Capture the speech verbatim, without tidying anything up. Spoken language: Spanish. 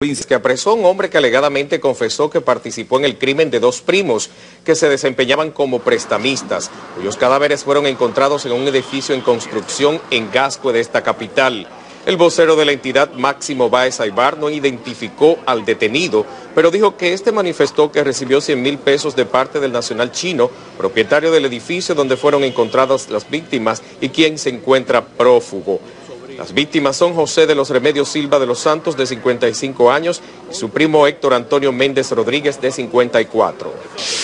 que apresó a un hombre que alegadamente confesó que participó en el crimen de dos primos que se desempeñaban como prestamistas, cuyos cadáveres fueron encontrados en un edificio en construcción en Gascue de esta capital. El vocero de la entidad, Máximo Báez Aybar, no identificó al detenido, pero dijo que este manifestó que recibió cien mil pesos de parte del nacional chino, propietario del edificio donde fueron encontradas las víctimas y quien se encuentra prófugo. Las víctimas son José de los Remedios Silva de los Santos, de cincuenta y cinco años, y su primo Héctor Antonio Méndez Rodríguez, de cincuenta y cuatro.